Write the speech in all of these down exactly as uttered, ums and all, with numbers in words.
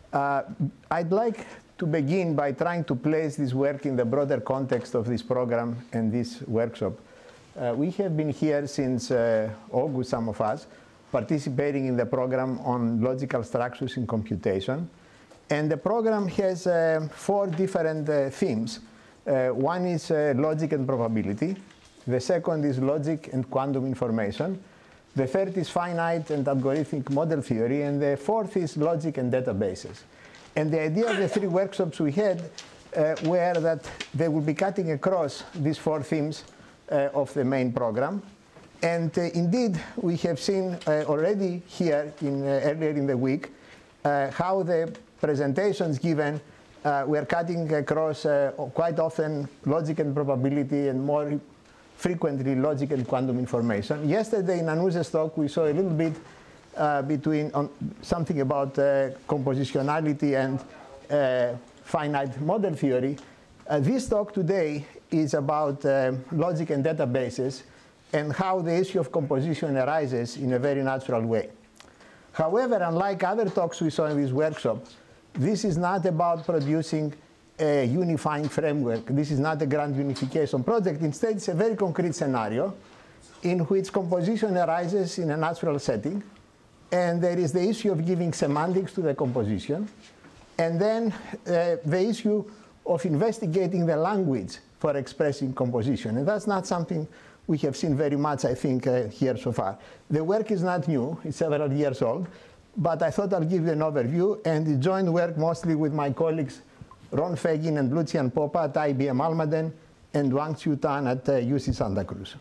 Uh, I'd like to begin by trying to place this work in the broader context of this program and this workshop. Uh, we have been here since uh, August, some of us, participating in the program on logical structures in computation. And the program has uh, four different uh, themes. Uh, one is uh, logic and probability. The second is logic and quantum information. The third is finite and algorithmic model theory. And the fourth is logic and databases. And the idea of the three workshops we had uh, were that they will be cutting across these four themes uh, of the main program. And uh, indeed, we have seen uh, already here in, uh, earlier in the week uh, how the presentations given uh, were cutting across uh, quite often logic and probability, and more frequently logic and quantum information. Yesterday in Anuse's talk, we saw a little bit uh, between on something about uh, compositionality and uh, finite model theory. Uh, this talk today is about uh, logic and databases and how the issue of composition arises in a very natural way. However, unlike other talks we saw in this workshop, this is not about producing a unifying framework. This is not a grand unification project. Instead, it's a very concrete scenario in which composition arises in a natural setting, and there is the issue of giving semantics to the composition, and then uh, the issue of investigating the language for expressing composition. And that's not something we have seen very much, I think, uh, here so far. The work is not new. It's several years old. But I thought I'll give you an overview, and the joint work mostly with my colleagues Ron Fagin and Lucian Popa at I B M Almaden and Wang Qiu Tan at uh, U C Santa Cruz.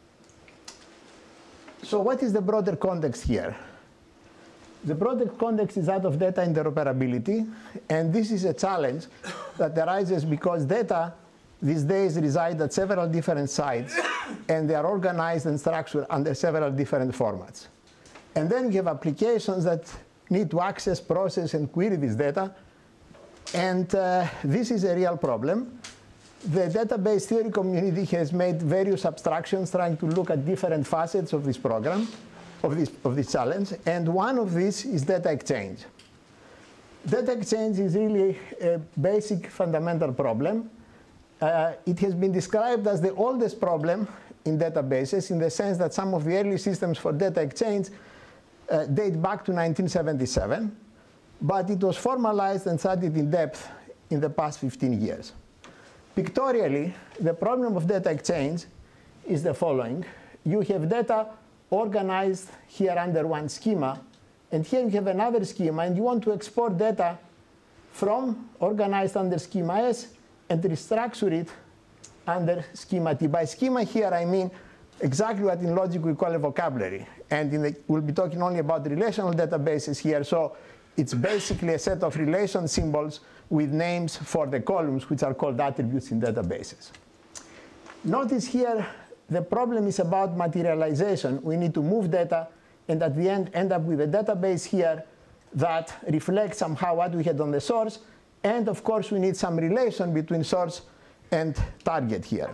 So what is the broader context here? The broader context is that of data interoperability, and this is a challenge that arises because data these days reside at several different sites, and they are organized and structured under several different formats. And then we have applications that need to access, process, and query this data. And uh, this is a real problem. The database theory community has made various abstractions trying to look at different facets of this program, of this, of this challenge. And one of these is data exchange. Data exchange is really a basic fundamental problem. Uh, it has been described as the oldest problem in databases in the sense that some of the early systems for data exchange uh, date back to nineteen seventy-seven, but it was formalized and studied in depth in the past fifteen years. Pictorially, the problem of data exchange is the following. You have data organized here under one schema, and here you have another schema, and you want to export data from organized under schema S and restructure it under schema T. By schema here, I mean exactly what in logic we call a vocabulary. And in the, we'll be talking only about relational databases here. So it's basically a set of relation symbols with names for the columns, which are called attributes in databases. Notice here, the problem is about materialization. We need to move data, and at the end, end up with a database here that reflects somehow what we had on the source. And of course, we need some relation between source and target here.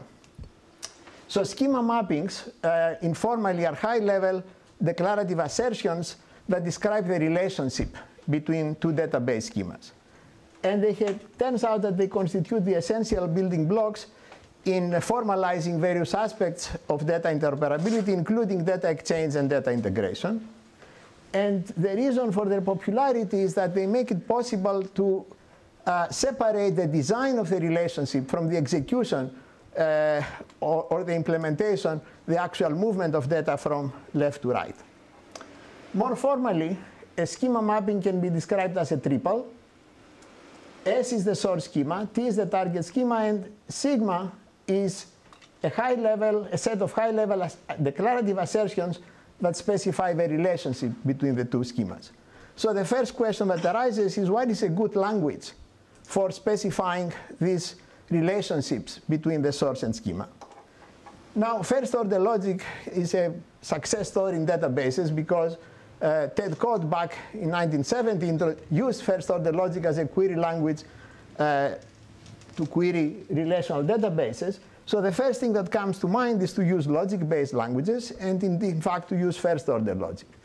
So schema mappings uh, informally are high-level declarative assertions that describe the relationship between two database schemas. And they have, turns out that they constitute the essential building blocks in formalizing various aspects of data interoperability, including data exchange and data integration. And the reason for their popularity is that they make it possible to uh, separate the design of the relationship from the execution uh, or, or the implementation, the actual movement of data from left to right. More formally, a schema mapping can be described as a triple. S is the source schema, T is the target schema, and sigma is a high level, a set of high level as declarative assertions that specify the relationship between the two schemas. So the first question that arises is, what is a good language for specifying these relationships between the source and schema? Now, first order logic is a success story in databases because uh, Ted Code back in nineteen seventy used first order logic as a query language uh, to query relational databases. So the first thing that comes to mind is to use logic-based languages and in, in fact to use first order logic.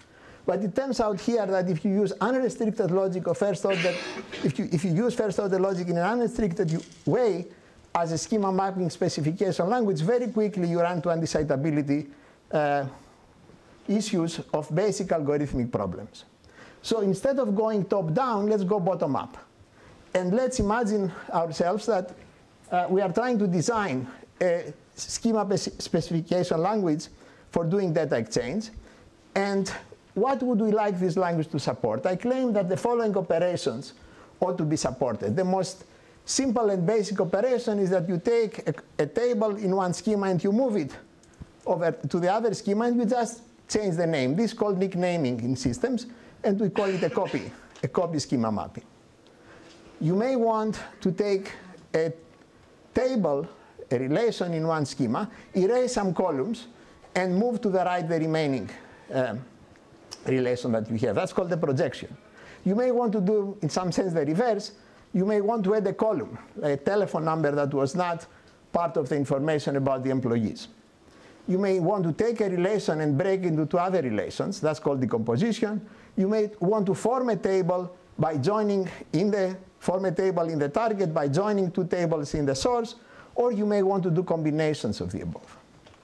But it turns out here that if you use unrestricted logic of first order, if you, if you use first order logic in an unrestricted way as a schema mapping specification language, very quickly you run to undecidability uh, issues of basic algorithmic problems. So instead of going top down, let's go bottom up. And let's imagine ourselves that uh, we are trying to design a schema specification language for doing data exchange. And what would we like this language to support? I claim that the following operations ought to be supported. The most simple and basic operation is that you take a, a table in one schema and you move it over to the other schema and you just change the name. This is called nicknaming in systems, and we call it a copy, a copy schema mapping. You may want to take a table, a relation in one schema, erase some columns, and move to the right the remaining um, relation that you have. That's called the projection. You may want to do, in some sense, the reverse. You may want to add a column, a telephone number that was not part of the information about the employees. You may want to take a relation and break into two other relations. That's called decomposition. You may want to form a table by joining in the form a table in the target by joining two tables in the source, or you may want to do combinations of the above.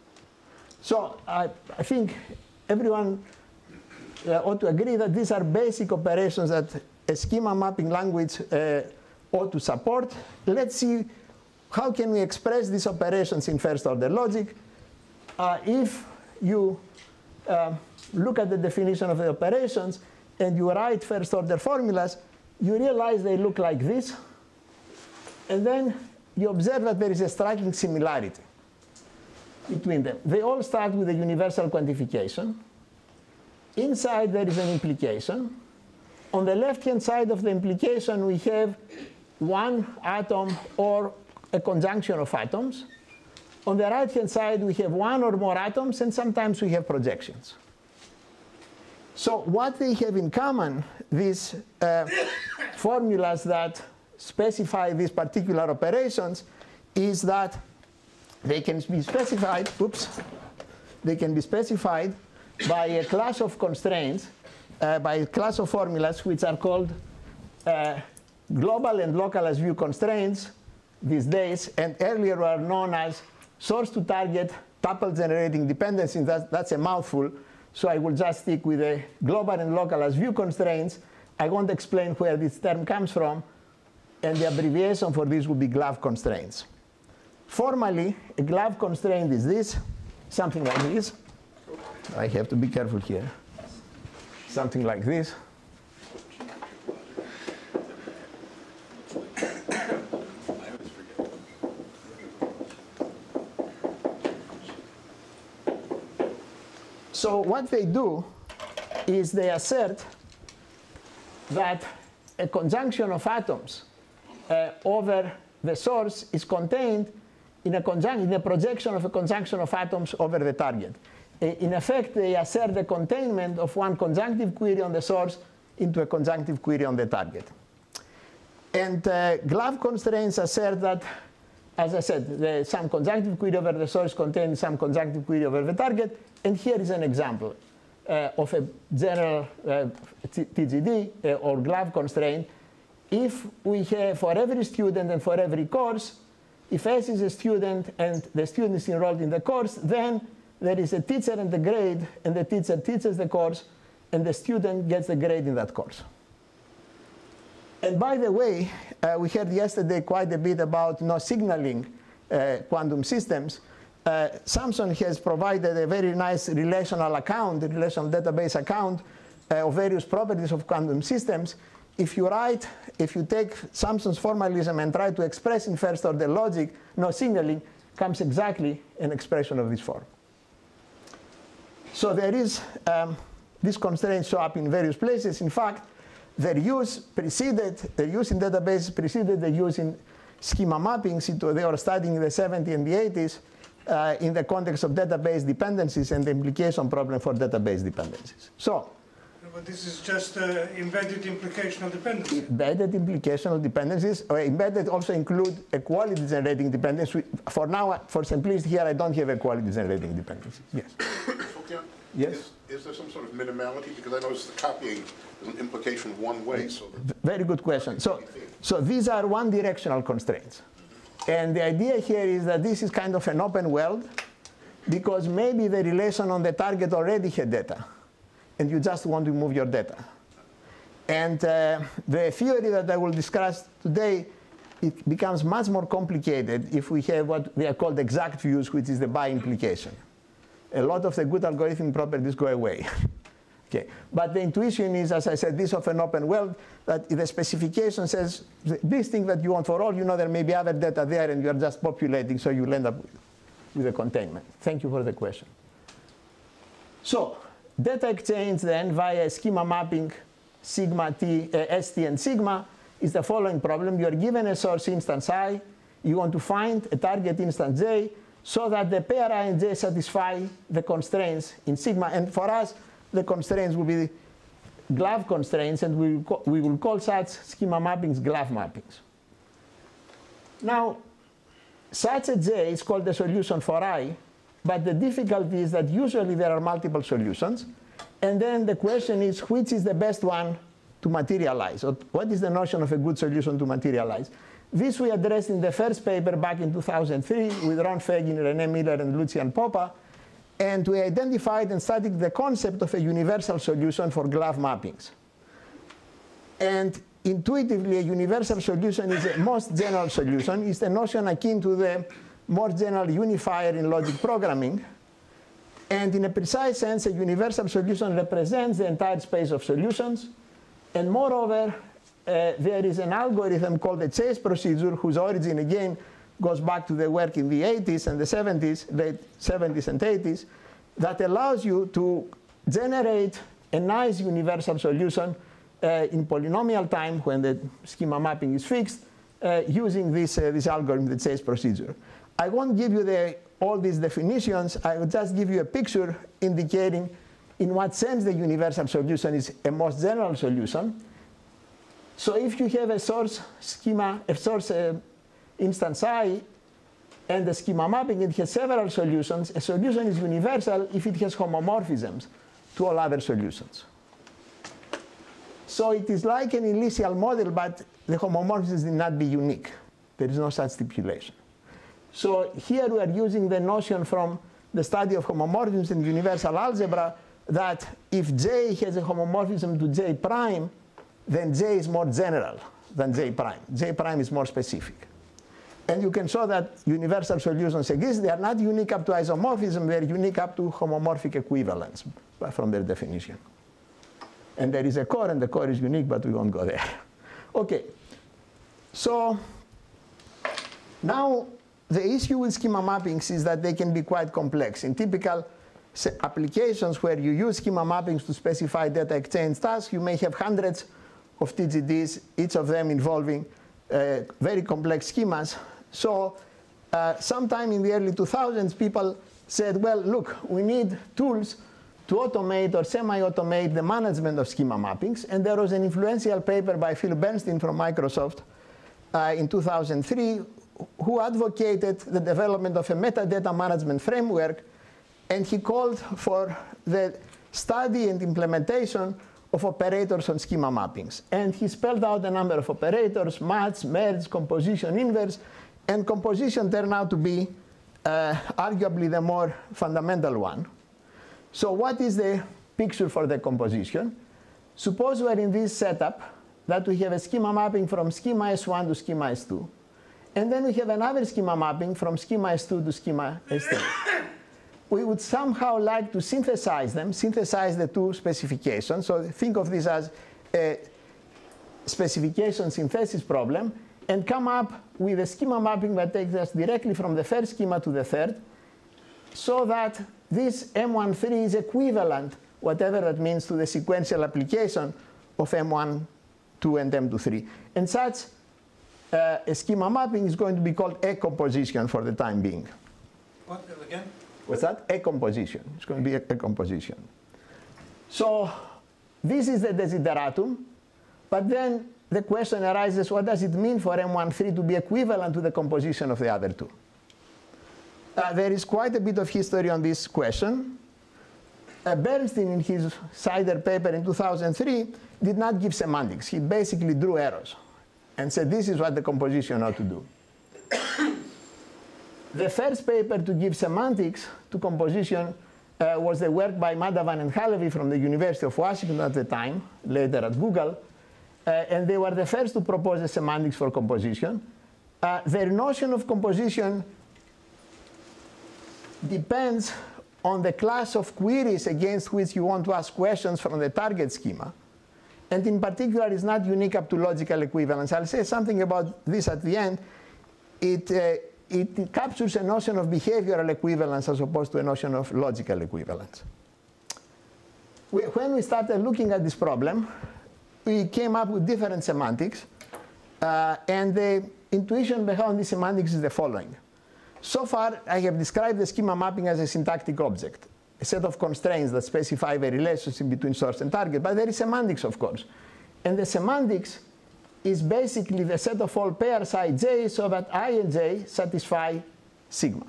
So I, I think everyone uh, ought to agree that these are basic operations that a schema mapping language uh, ought to support. Let's see how can we express these operations in first order logic. Uh, if you uh, look at the definition of the operations and you write first order formulas, you realize they look like this. And then you observe that there is a striking similarity between them. They all start with a universal quantification. Inside there is an implication. On the left-hand side of the implication, we have one atom or a conjunction of atoms. On the right-hand side, we have one or more atoms, and sometimes we have projections. So what they have in common, these uh, formulas that specify these particular operations, is that they can be specified, oops, they can be specified by a class of constraints, uh, by a class of formulas which are called uh, global and local as view constraints these days, and earlier were known as source to target tuple generating dependencies. That, that's a mouthful, so I will just stick with the global and local as view constraints. I won't explain where this term comes from, and the abbreviation for this will be GLAV constraints. Formally, a GLAV constraint is this, something like this. I have to be careful here. Something like this. So what they do is they assert that a conjunction of atoms uh, over the source is contained in a, conjunction, in a projection of a conjunction of atoms over the target. In effect, they assert the containment of one conjunctive query on the source into a conjunctive query on the target. And uh, GLAV constraints assert that, as I said, the, some conjunctive query over the source contains some conjunctive query over the target. And here is an example uh, of a general uh, T G D uh, or GLAV constraint. If we have, for every student and for every course, if S is a student and the student is enrolled in the course, then there is a teacher and a grade, and the teacher teaches the course, and the student gets the grade in that course. And by the way, uh, we heard yesterday quite a bit about no signaling uh, quantum systems. Uh, Samson has provided a very nice relational account, a relational database account uh, of various properties of quantum systems. If you write, if you take Samson's formalism and try to express in first order logic, no signaling comes exactly an expression of this form. So there is, um, these constraints show up in various places. In fact, their use preceded, their use in databases preceded the use in schema mappings. They were studying in the seventies and the eighties uh, in the context of database dependencies and the implication problem for database dependencies. So, but this is just uh, embedded implicational dependencies. Embedded implicational dependencies. Or embedded also include equality generating dependencies. For now, for simplicity here, I don't have equality generating dependencies. Yes. So can, Yes? Is, is there some sort of minimality? Because I noticed the copying is an implication one way. So that Very good question. So, so these are one-directional constraints. And the idea here is that this is kind of an open world, because maybe the relation on the target already had data, and you just want to move your data. And uh, the theory that I will discuss today, it becomes much more complicated if we have what they are called exact views, which is the by implication. A lot of the good algorithmic properties go away. Okay. But the intuition is, as I said, this of an open world, that the specification says this thing that you want for all, you know there may be other data there, and you're just populating, so you'll end up with, with a containment. Thank you for the question. So data exchange then via schema mapping sigma t, uh, S T and sigma is the following problem. You are given a source instance I. You want to find a target instance j so that the pair I and j satisfy the constraints in sigma. And for us, the constraints will be glove constraints, and we will, call, we will call such schema mappings glove mappings. Now, such a j is called the solution for I, but the difficulty is that usually there are multiple solutions. And then the question is, which is the best one to materialize? Or what is the notion of a good solution to materialize? This we addressed in the first paper back in two thousand three with Ron Fagin, René Miller, and Lucian Popa. And we identified and studied the concept of a universal solution for glove mappings. And intuitively, a universal solution is a most general solution. It's a notion akin to the more general unifier in logic programming. And in a precise sense, a universal solution represents the entire space of solutions. And moreover, uh, there is an algorithm called the Chase procedure, whose origin, again, goes back to the work in the eighties and the seventies, late seventies and eighties, that allows you to generate a nice universal solution uh, in polynomial time when the schema mapping is fixed, uh, using this, uh, this algorithm, the Chase procedure. I won't give you the, all these definitions. I will just give you a picture indicating in what sense the universal solution is a most general solution. So if you have a source schema, a source uh, instance I, and the schema mapping, it has several solutions. A solution is universal if it has homomorphisms to all other solutions. So it is like an initial model, but the homomorphisms need not be unique. There is no such stipulation. So here we are using the notion from the study of homomorphisms in universal algebra that if J has a homomorphism to J prime, then J is more general than J prime. J prime is more specific. And you can show that universal solutions exist. They are not unique up to isomorphism. They are unique up to homomorphic equivalence from their definition. And there is a core, and the core is unique, but we won't go there. OK. So now the issue with schema mappings is that they can be quite complex. In typical applications where you use schema mappings to specify data exchange tasks, you may have hundreds of T G Ds, each of them involving uh, very complex schemas. So uh, sometime in the early two thousands, people said, well, look, we need tools to automate or semi-automate the management of schema mappings. And there was an influential paper by Phil Bernstein from Microsoft uh, in two thousand three, who advocated the development of a metadata management framework. And he called for the study and implementation of operators on schema mappings. And he spelled out a number of operators: match, merge, composition, inverse. And composition turned out to be uh, arguably the more fundamental one. So what is the picture for the composition? Suppose we're in this setup that we have a schema mapping from schema S one to schema S two. And then we have another schema mapping from schema S two to schema S three. We would somehow like to synthesize them, synthesize the two specifications. So think of this as a specification synthesis problem, and come up with a schema mapping that takes us directly from the first schema to the third, so that this M one three is equivalent, whatever that means, to the sequential application of M one two and M two three. And such uh, a schema mapping is going to be called a composition for the time being. What, again? What's that? A composition. It's going to be a, a composition. So this is the desideratum. But then the question arises, what does it mean for M one three to be equivalent to the composition of the other two? Uh, there is quite a bit of history on this question. uh, Bernstein, in his Cider paper in two thousand three, did not give semantics. He basically drew arrows and said, this is what the composition ought to do. The first paper to give semantics to composition uh, was the work by Madhavan and Halevi from the University of Washington at the time, later at Google. Uh, and they were the first to propose the semantics for composition. Uh, their notion of composition depends on the class of queries against which you want to ask questions from the target schema. And in particular, is not unique up to logical equivalence. I'll say something about this at the end. It, uh, it, it captures a notion of behavioral equivalence as opposed to a notion of logical equivalence. We, when we started looking at this problem, we came up with different semantics. Uh, and the intuition behind these semantics is the following. So far, I have described the schema mapping as a syntactic object, a set of constraints that specify the relationship between source and target. But there is semantics, of course. And the semantics is basically the set of all pairs ij so that I and j satisfy sigma.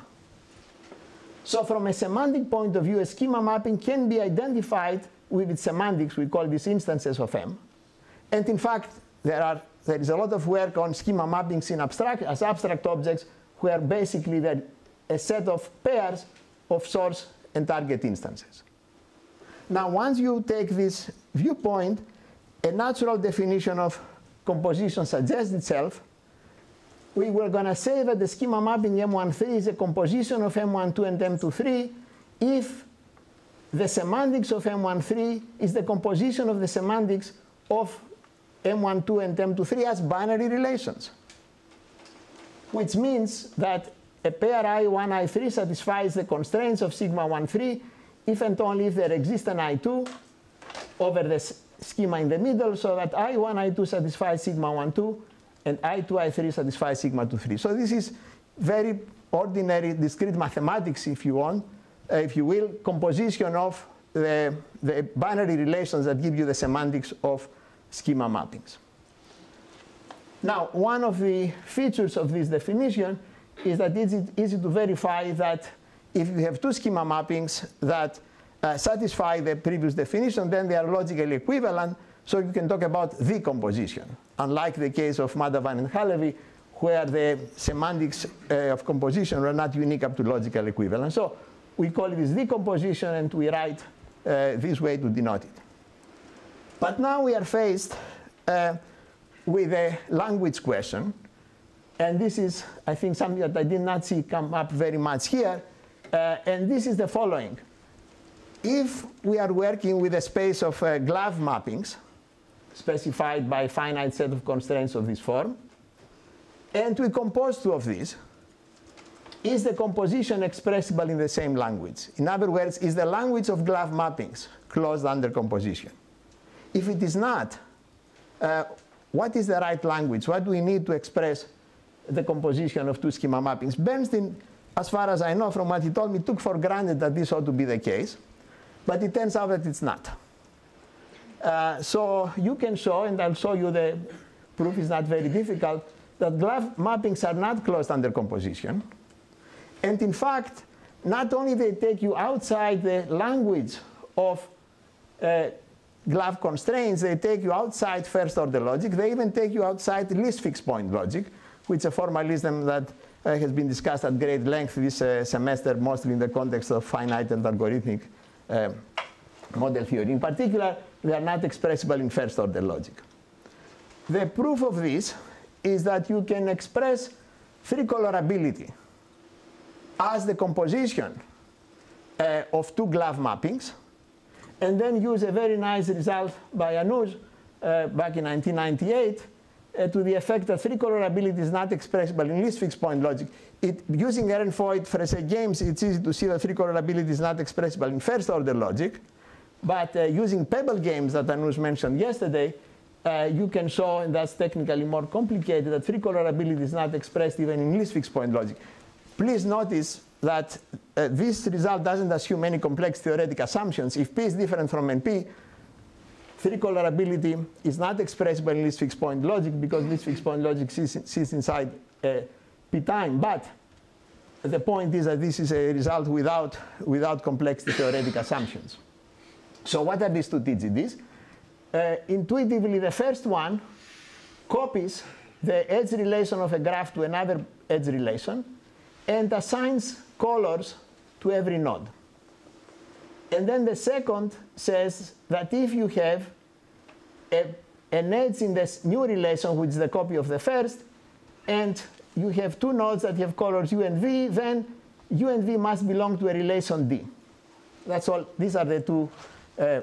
So from a semantic point of view, a schema mapping can be identified with its semantics. We call these instances of M. And in fact, there, are, there is a lot of work on schema mappings in abstract, as abstract objects, where basically they're a set of pairs of source and target instances. Now, once you take this viewpoint, a natural definition of composition suggests itself. We were going to say that the schema mapping M one three is a composition of M one two and M two three if the semantics of M one three is the composition of the semantics of M one two and M two three as binary relations, which means that a pair I one, I three satisfies the constraints of sigma one three if and only if there exists an I two over the schema in the middle, so that I one, I two satisfies sigma one two, and I two, I three satisfies sigma two three. So this is very ordinary discrete mathematics, if you want, uh, if you will, composition of the, the binary relations that give you the semantics of schema mappings. Now, one of the features of this definition is that it's easy to verify that if you have two schema mappings that uh, satisfy the previous definition, then they are logically equivalent, so you can talk about the composition, unlike the case of Madhavan and Halevi, where the semantics uh, of composition are not unique up to logical equivalence. So we call this the composition, and we write uh, this way to denote it. But now we are faced uh, with a language question. And this is, I think, something that I did not see come up very much here. Uh, and this is the following. If we are working with a space of uh, glove mappings, specified by a finite set of constraints of this form, and we compose two of these, is the composition expressible in the same language? In other words, is the language of glove mappings closed under composition? If it is not, uh, what is the right language? What do we need to express the composition of two schema mappings? Bernstein, as far as I know from what he told me, took for granted that this ought to be the case. But it turns out that it's not. Uh, so you can show, and I'll show you the proof is not very difficult, that glove mappings are not closed under composition. And in fact, not only they take you outside the language of uh, glove constraints, they take you outside first order logic. They even take you outside least fixed point logic, which is a formalism that uh, has been discussed at great length this uh, semester, mostly in the context of finite and algorithmic uh, model theory. In particular, they are not expressible in first order logic. The proof of this is that you can express three colorability as the composition uh, of two glove mappings, and then use a very nice result by Anuj uh, back in nineteen ninety-eight uh, to the effect that three colorability is not expressible in least fixed point logic. It, using Ehrenfeucht Frese games, it's easy to see that three colorability is not expressible in first order logic. But uh, using Pebble games that Anuj mentioned yesterday, uh, you can show, and that's technically more complicated, that three colorability is not expressed even in least fixed point logic. Please notice that uh, this result doesn't assume any complex theoretic assumptions. If P is different from N P, three colorability is not expressible in least fixed point logic because least fixed point logic sits, sits inside uh, P time. But the point is that this is a result without, without complex theoretic assumptions. So what are these two T G Ds? Uh, intuitively, the first one copies the edge relation of a graph to another edge relation and assigns colors to every node. And then the second says that if you have a, an edge in this new relation, which is the copy of the first, and you have two nodes that have colors u and v, then u and v must belong to a relation D. That's all. These are the two uh,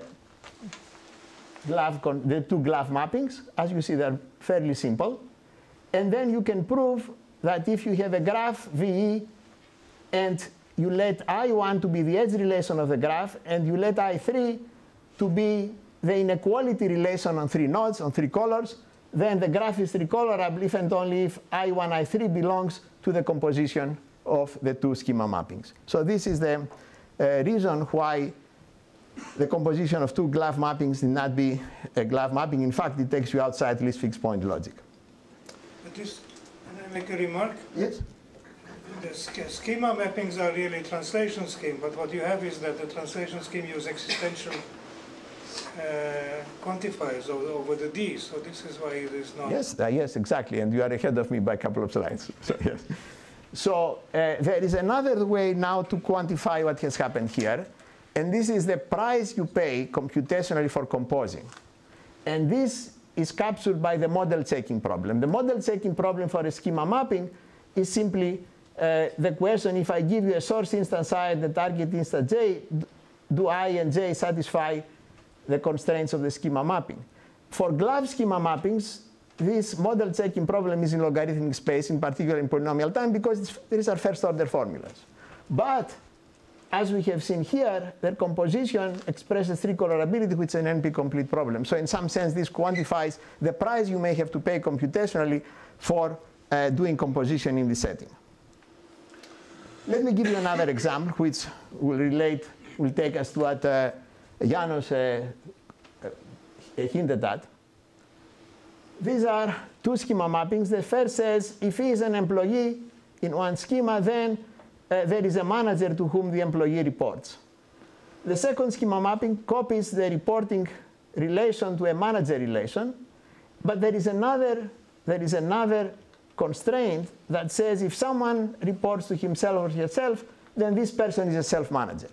Glove con the two Glove mappings. As you see, they're fairly simple. And then you can prove that if you have a graph V E and you let I one to be the edge relation of the graph and you let I three to be the inequality relation on three nodes, on three colors, then the graph is recolorable if and only if I one, I three belongs to the composition of the two schema mappings. So this is the uh, reason why the composition of two Glove mappings need not be a Glove mapping. In fact, it takes you outside least fixed point logic. But this, can I make a remark? Yes. The sch schema mappings are really translation scheme, but what you have is that the translation scheme uses existential uh, quantifiers over, over the D. So this is why it is not. Yes, uh, yes, exactly. And you are ahead of me by a couple of slides. So, yes. So uh, there is another way now to quantify what has happened here. And this is the price you pay computationally for composing. And this is captured by the model checking problem. The model checking problem for a schema mapping is simply uh, the question, if I give you a source instance I and the target instance j, do I and j satisfy the constraints of the schema mapping? For Glove schema mappings, this model checking problem is in logarithmic space, in particular in polynomial time, because these are first order formulas. But as we have seen here, their composition expresses three-colorability, which is an N P-complete problem. So in some sense, this quantifies the price you may have to pay computationally for uh, doing composition in this setting. Let me give you another example, which will relate, will take us to what uh, Janos uh, uh, hinted at. These are two schema mappings. The first says, if he is an employee in one schema, then Uh, there is a manager to whom the employee reports. The second schema mapping copies the reporting relation to a manager relation, but there is another, there is another constraint that says if someone reports to himself or herself, then this person is a self-manager.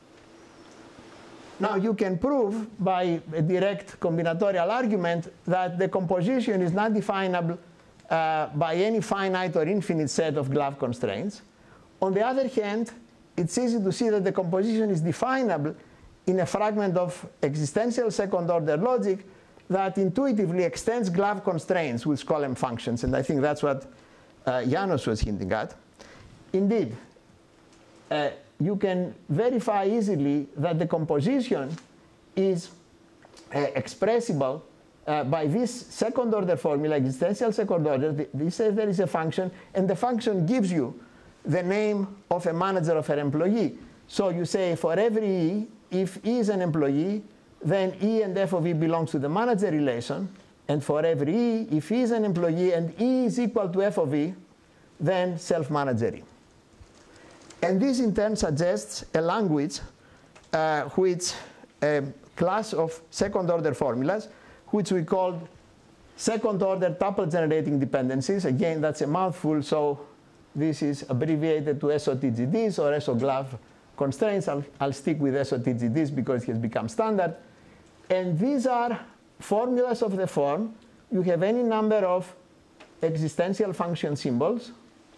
Now you can prove by a direct combinatorial argument that the composition is not definable uh, by any finite or infinite set of Glove constraints. On the other hand, it's easy to see that the composition is definable in a fragment of existential second-order logic that intuitively extends Glove constraints with column functions. And I think that's what uh, Janos was hinting at. Indeed, uh, you can verify easily that the composition is uh, expressible uh, by this second-order formula, existential second-order. This says there is a function, and the function gives you the name of a manager of an employee. So you say for every E, if E is an employee, then E and F of E belongs to the manager relation. And for every E, if E is an employee and E is equal to F of E, then self-manager E. And this in turn suggests a language uh, which a class of second-order formulas, which we call second-order tuple-generating dependencies. Again, that's a mouthful, so this is abbreviated to S O T G Ds or S O Glove constraints. I'll, I'll stick with S O T G Ds because it has become standard. And these are formulas of the form. You have any number of existential function symbols.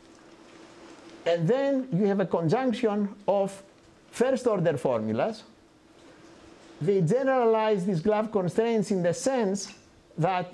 And then you have a conjunction of first-order formulas. They generalize these Glove constraints in the sense that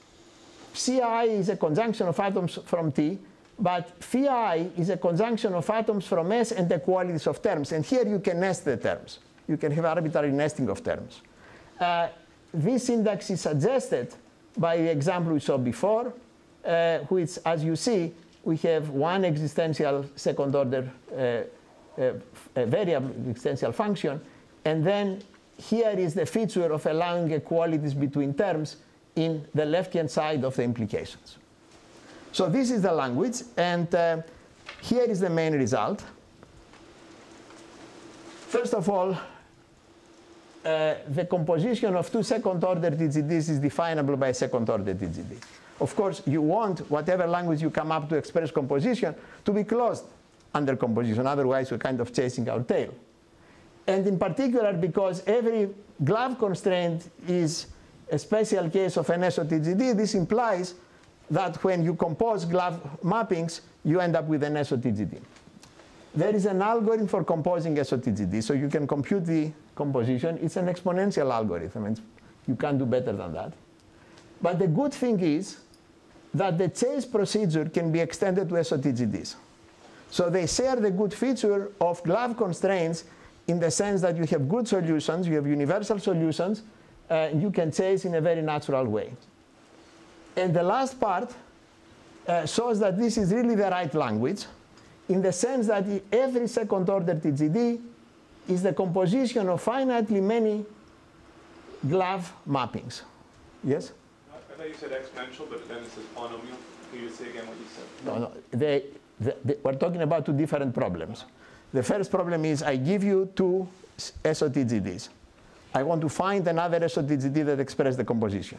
Ci is a conjunction of atoms from T, but phi is a conjunction of atoms from S and the qualities of terms. And here you can nest the terms. You can have arbitrary nesting of terms. Uh, this syntax is suggested by the example we saw before, uh, which, as you see, we have one existential second order uh, uh, a variable existential function. And then here is the feature of allowing equalities between terms in the left-hand side of the implications. So this is the language, and uh, here is the main result. First of all, uh, the composition of two second-order T G Ds is definable by a second-order T G D. Of course, you want whatever language you come up to express composition to be closed under composition. Otherwise, we're kind of chasing our tail. And in particular, because every glove constraint is a special case of an S O T G D, this implies that when you compose glove mappings, you end up with an S O T G D. There is an algorithm for composing S O T G D, so you can compute the composition. It's an exponential algorithm, and you can't do better than that. But the good thing is that the chase procedure can be extended to S O T G Ds. So they share the good feature of glove constraints in the sense that you have good solutions, you have universal solutions, uh, you can chase in a very natural way. And the last part uh, shows that this is really the right language, in the sense that every second-order T G D is the composition of finitely many glove mappings. Yes? I thought you said exponential, but then it says polynomial. Can you say again what you said? No, no. They, they, they, we're talking about two different problems. The first problem is I give you two S O T G Ds. I want to find another S O T G D that expresses the composition.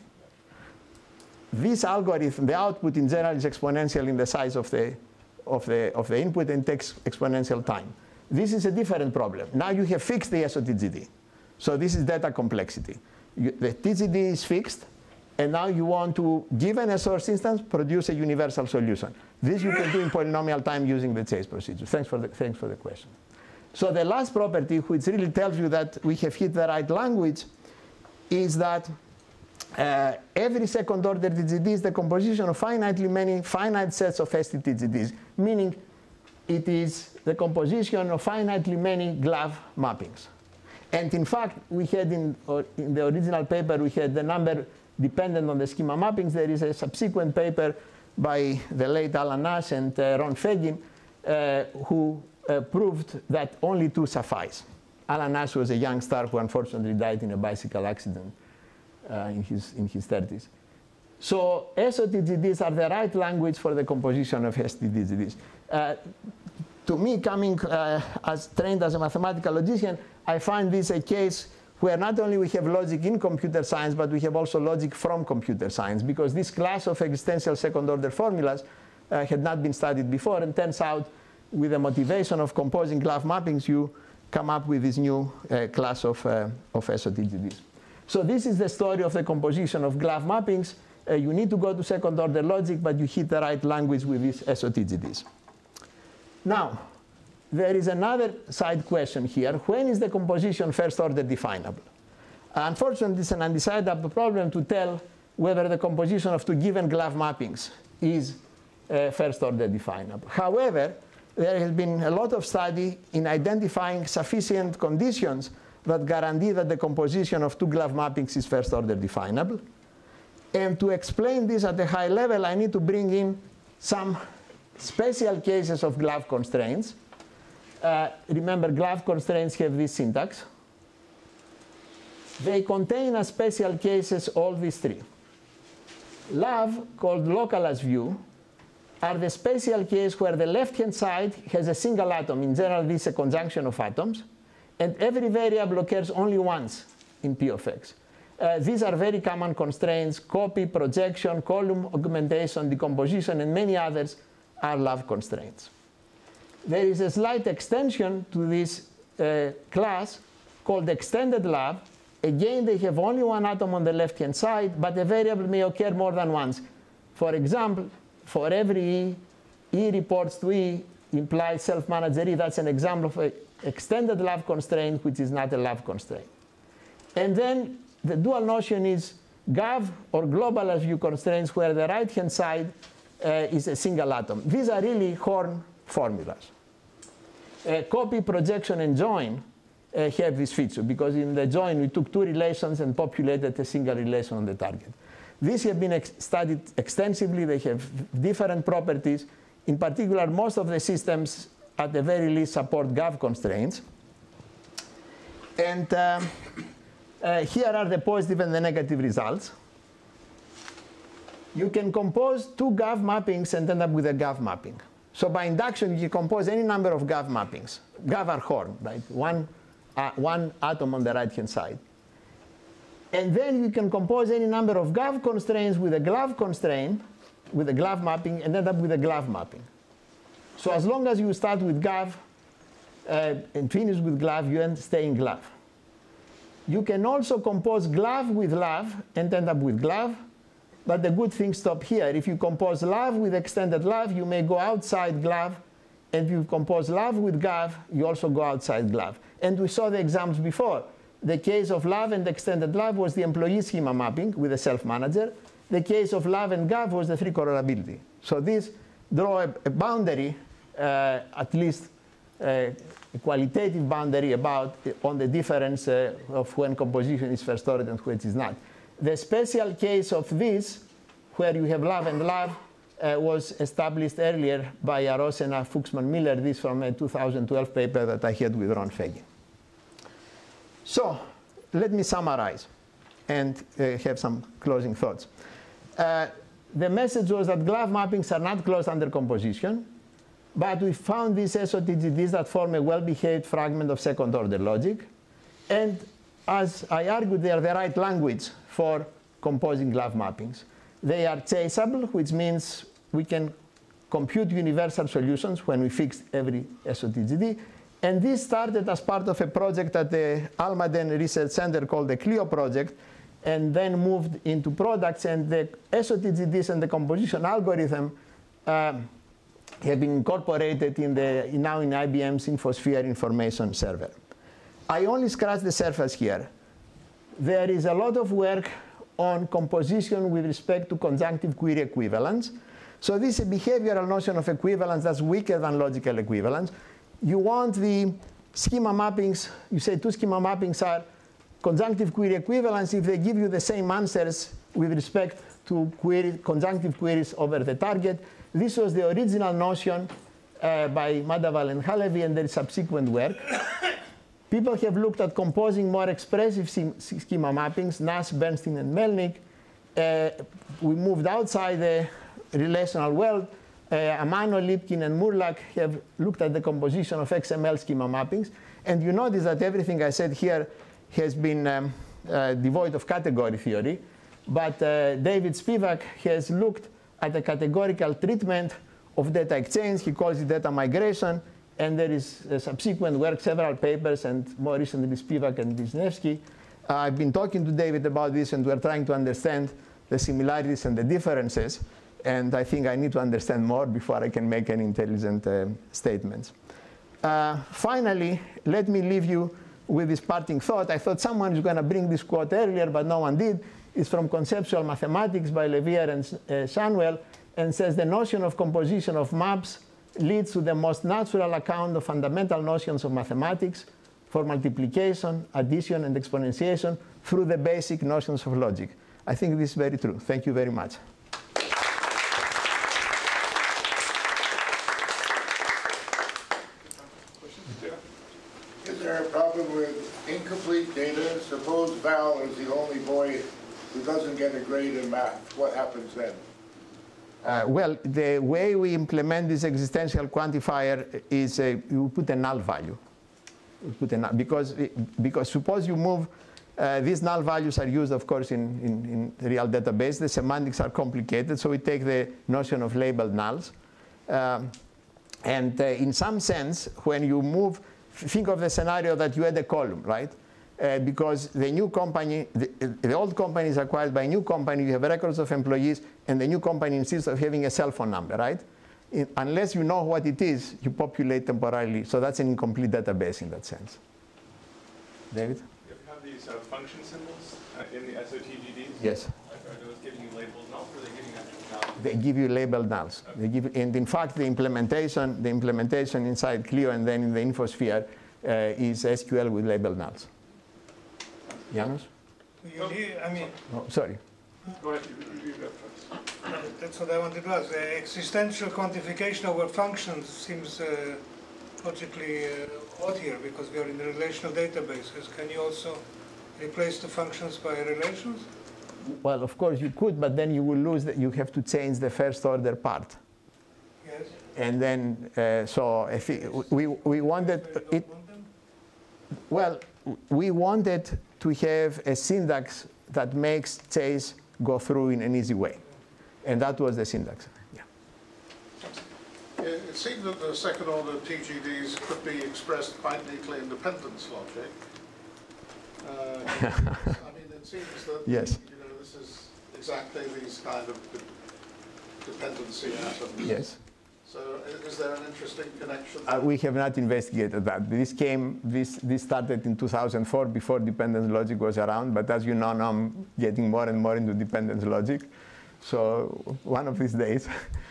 This algorithm, the output in general is exponential in the size of the, of the, of the input and takes exponential time. This is a different problem. Now you have fixed the S O T G D. So this is data complexity. You, the T G D is fixed, and now you want to, given a source instance, produce a universal solution. This you can do in polynomial time using the chase procedure. Thanks for the, thanks for the question. So the last property, which really tells you that we have hit the right language, is that uh, every second order T G D is the composition of finitely many finite sets of S T T G Ds, meaning it is the composition of finitely many glove mappings. And in fact, we had in, or in the original paper, we had the number dependent on the schema mappings. There is a subsequent paper by the late Alan Nash and uh, Ron Fagin, uh, who uh, proved that only two suffice. Alan Nash was a young star who unfortunately died in a bicycle accident uh, in, his, in his thirties. So S O T G Ds are the right language for the composition of S T T G Ds. Uh, to me, coming uh, as trained as a mathematical logician, I find this a case where not only we have logic in computer science, but we have also logic from computer science, because this class of existential second-order formulas uh, had not been studied before, and turns out with the motivation of composing glove mappings, you come up with this new uh, class of, uh, of S O T G Ds. So this is the story of the composition of glove mappings. Uh, you need to go to second-order logic, but you hit the right language with these S O T G Ds. Now, there is another side question here. When is the composition first-order definable? Unfortunately, it's an undecidable problem to tell whether the composition of two given glove mappings is uh, first-order definable. However, there has been a lot of study in identifying sufficient conditions that guarantee that the composition of two glove mappings is first-order definable. And to explain this at a high level, I need to bring in some special cases of glove constraints. Uh, remember, glove constraints have this syntax. They contain as special cases all these three. Love, called local as view, are the special case where the left-hand side has a single atom. In general, this is a conjunction of atoms. And every variable occurs only once in P of X. Uh, these are very common constraints. Copy, projection, column augmentation, decomposition, and many others are love constraints. There is a slight extension to this uh, class called extended love. Again, they have only one atom on the left-hand side, but a variable may occur more than once. For example, for every E, E reports to E implies self-manager E. That's an example of an extended love constraint, which is not a love constraint. And then the dual notion is gov or global as view constraints, where the right-hand side uh, is a single atom. These are really Horn formulas. Uh, copy, projection, and join uh, have this feature, because in the join we took two relations and populated a single relation on the target. These have been ex studied extensively. They have different properties. In particular, most of the systems at the very least support gov constraints. And um, uh, here are the positive and the negative results. You can compose two gov mappings and end up with a gov mapping. So by induction, you compose any number of gov mappings. Gov are Horn, right? One, uh, one atom on the right-hand side. And then you can compose any number of GAV constraints with a GLAV constraint, with a GLAV mapping, and end up with a GLAV mapping. So as long as you start with GAV uh, and finish with GLAV, you end stay in GLAV. You can also compose GLAV with LAV and end up with GLAV. But the good thing stop here. If you compose LAV with extended LAV, you may go outside GLAV. And if you compose LAV with GAV, you also go outside GLAV. And we saw the examples before. The case of LAV and extended LAV was the employee schema mapping with a self-manager. The case of LAV and GAV was the three colorability. So these draw a, a boundary, uh, at least uh, a qualitative boundary about on the difference uh, of when composition is first ordered and when it is not. The special case of this, where you have LAV and LAV, uh, was established earlier by Arosena, Fuchsman, Miller. This from a two thousand twelve paper that I had with Ron Fagin. So let me summarize and uh, have some closing thoughts. Uh, the message was that GLAV mappings are not closed under composition, but we found these S O T G Ds that form a well-behaved fragment of second-order logic. And as I argued, they are the right language for composing GLAV mappings. They are chaseable, which means we can compute universal solutions when we fix every S O T G D. And this started as part of a project at the Almaden Research Center called the CLIO project, and then moved into products. And the S O T G Ds and the composition algorithm uh, have been incorporated in the, now in I B M's InfoSphere information server. I only scratched the surface here. There is a lot of work on composition with respect to conjunctive query equivalence. So this is a behavioral notion of equivalence that's weaker than logical equivalence. You want the schema mappings, you say two schema mappings are conjunctive query equivalence if they give you the same answers with respect to query, conjunctive queries over the target. This was the original notion uh, by Madhaval and Halevi, and there is subsequent work. People have looked at composing more expressive schema mappings, Nash, Bernstein, and Melnick. Uh, we moved outside the relational world. Uh, Amano, Lipkin, and Murlak have looked at the composition of X M L schema mappings. And you notice that everything I said here has been um, uh, devoid of category theory. But uh, David Spivak has looked at the categorical treatment of data exchange. He calls it data migration. And there is a subsequent work, several papers, and more recently Spivak and Wisniewski. Uh, I've been talking to David about this, and we're trying to understand the similarities and the differences. And I think I need to understand more before I can make any intelligent uh, statements. Uh, finally, let me leave you with this parting thought. I thought someone was going to bring this quote earlier, but no one did. It's from Conceptual Mathematics by Levier and uh, Shanwell, and says the notion of composition of maps leads to the most natural account of fundamental notions of mathematics for multiplication, addition, and exponentiation through the basic notions of logic. I think this is very true. Thank you very much. Is there a problem with incomplete data? Suppose Val is the only boy who doesn't get a grade in math. What happens then? Uh, well, the way we implement this existential quantifier is uh, you put a null value. You put a null, because, because suppose you move, uh, these null values are used, of course, in, in, in real database. The semantics are complicated, so we take the notion of labeled nulls. Um, and uh, in some sense, when you move, think of the scenario that you add a column, right? Uh, because the new company, the, the old company is acquired by a new company, you have records of employees, and the new company insists of having a cell phone number, right? In, unless you know what it is, you populate temporarily. So that's an incomplete database in that sense. David? You have these uh, function symbols uh, in the S O T G Ds? Yes. Are those giving you labeled nulls, or are they giving actual nulls? They give you labeled nulls. Okay. They give, and in fact, the implementation, the implementation inside CLIO and then in the InfoSphere uh, is S Q L with labeled nulls. Janos? You need, I mean, Oh, sorry. Go ahead, you read that first. that's what I wanted to ask. The existential quantification over functions seems uh, logically uh, odd here because we are in relational databases. Can you also replace the functions by relations? Well, of course you could, but then you will lose that. You have to change the first order part. Yes. And then, uh, so if it, we, we wanted You don't it, want them? well, we wanted to have a syntax that makes chase go through in an easy way. And that was the syntax. Yeah. It it seemed that the second order T G Ds could be expressed by nuclear independence logic. Uh, I mean, it seems that, Yes. you know, this is exactly these kind of de- dependencies. and- Yes. So i- is there an interesting connection? Uh, we have not investigated that. This came, this, this started in two thousand four before dependence logic was around, but as you know, now I'm getting more and more into dependence logic. So one of these days.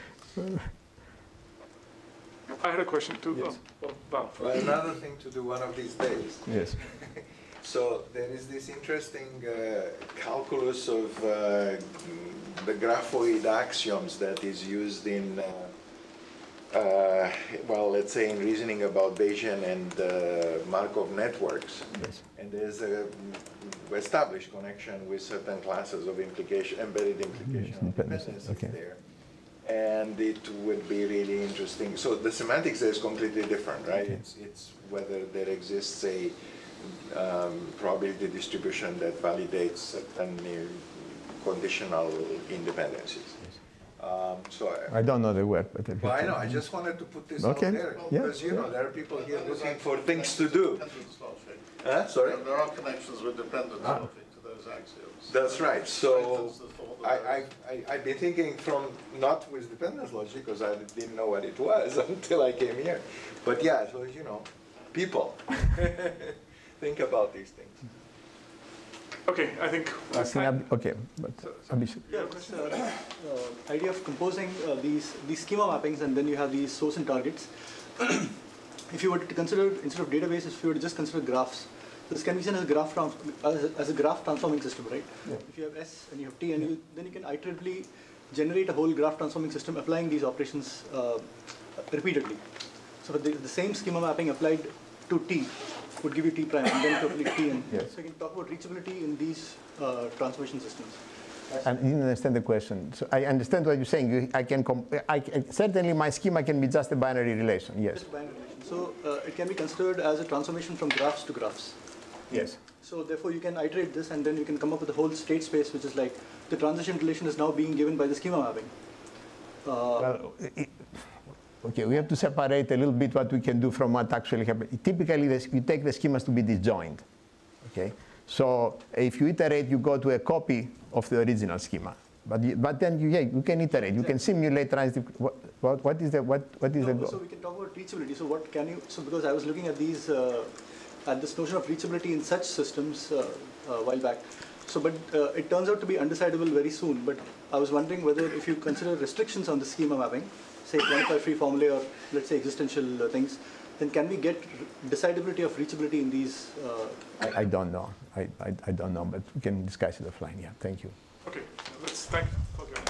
I had a question too. Yes. Oh, oh, Val. Well, another thing to do one of these days. Yes. So there is this interesting uh, calculus of uh, the graphoid axioms that is used in, uh, uh, well, let's say in reasoning about Bayesian and uh, Markov networks. Yes. And there's a established connection with certain classes of implication, embedded implication of Dependence, dependencies okay. there. And it would be really interesting. So the semantics there is completely different, right? Okay. It's, it's whether there exists a um, probability distribution that validates certain uh, conditional independencies. Um, so I, I don't know the word, but well, I know. I just wanted to put this Okay. out there Yeah. because you know there are people here looking for things to Dependence do. logic. Huh? Sorry. There are connections with dependence logic to those axioms. That's right. So Strengthens the thought that I, I, I, I've been thinking from not with dependence logic because I didn't know what it was until I came here. But yeah, so you know, people think about these things. Okay, I think. I think Ab- okay, but Abhishek. Yeah, it's uh, uh, idea of composing uh, these these schema mappings, and then you have these source and targets. If you were to consider, instead of databases, if you were to just consider graphs, this can be seen as a graph trans as, a, as a graph transforming system, right? Yeah. If you have S and you have T, and you, then you can iteratively generate a whole graph transforming system applying these operations uh, repeatedly. So the, the same schema mapping applied to T would give you T prime, and then totally T n. Yes. So you can talk about reachability in these uh, transformation systems. I didn't understand the question. So I understand what you're saying. You, I can, com- I, I- certainly my schema can be just a binary relation, yes. Just binary relation. So uh, it can be considered as a transformation from graphs to graphs. Yes. So therefore you can iterate this, and then you can come up with a whole state space, which is like the transition relation is now being given by the schema mapping. Uh, Well, it, okay, we have to separate a little bit what we can do from what actually happens. Typically, this, you take the schemas to be disjoint, okay? So if you iterate, you go to a copy of the original schema. But, you, but then you, yeah, you can iterate. You can simulate transitive. What, what, what is the what what is no, the goal? so we can talk about reachability. So what can you? So because I was looking at these uh, at this notion of reachability in such systems uh, a while back. So, but uh, it turns out to be undecidable very soon. But I was wondering whether if you consider restrictions on the schema mapping, say quantify free formulae or let's say existential uh, things, then can we get decidability of reachability in these? Uh, I, I don't know. I, I I don't know, but we can discuss it offline. Yeah. Thank you. Okay, let's thank for your